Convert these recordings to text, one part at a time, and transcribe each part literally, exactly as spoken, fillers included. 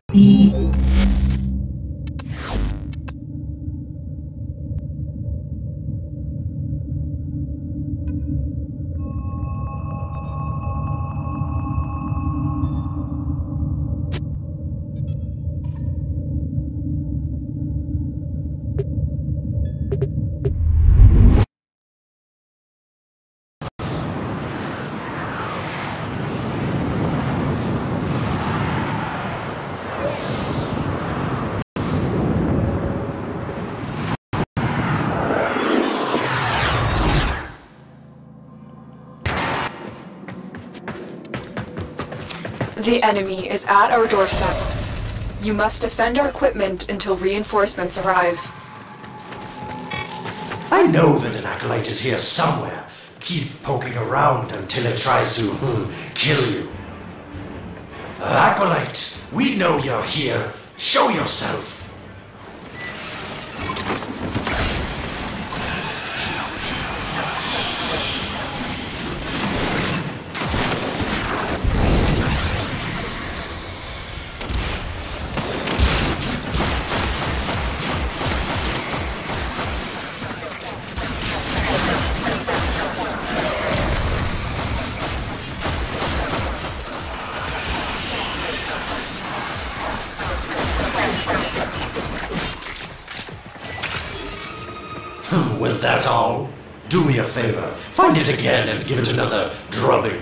The enemy is at our doorstep. You must defend our equipment until reinforcements arrive. I know that an Acolyte is here somewhere. Keep poking around until it tries to, hmm, kill you. Acolyte, we know you're here. Show yourself. Was that all? Do me a favor, find it again and give it another drubbing.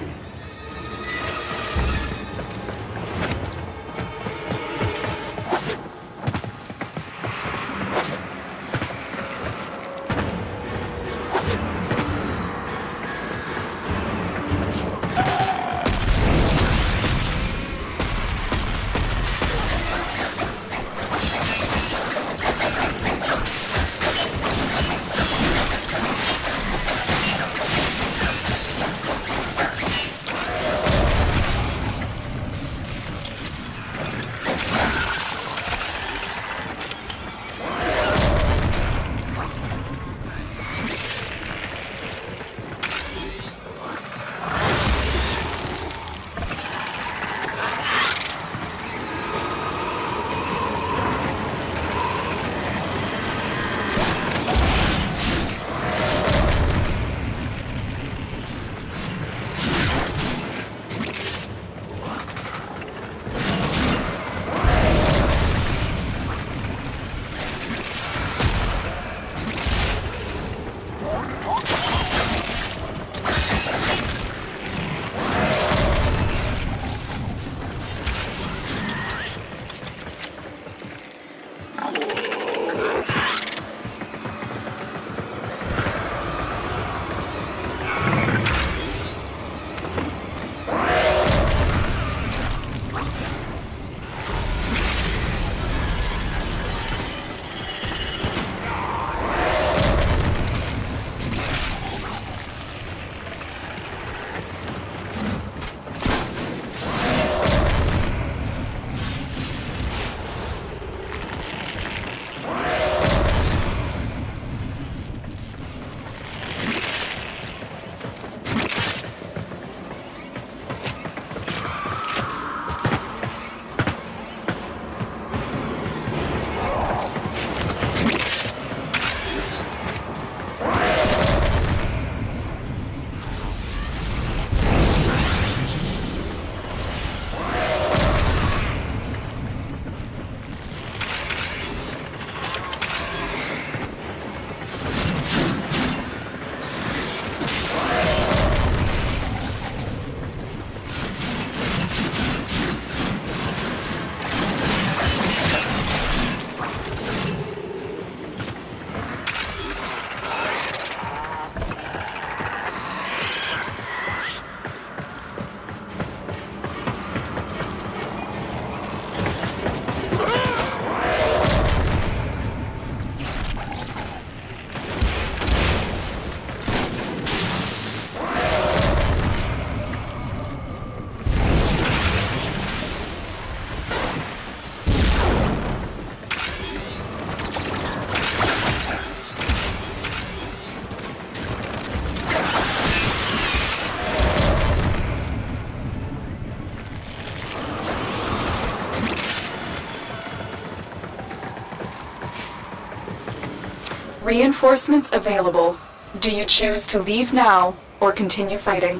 Reinforcements available. Do you choose to leave now or continue fighting?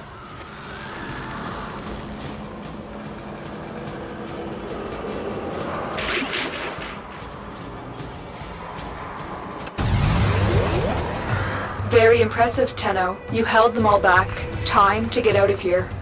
Very impressive, Tenno. You held them all back. Time to get out of here.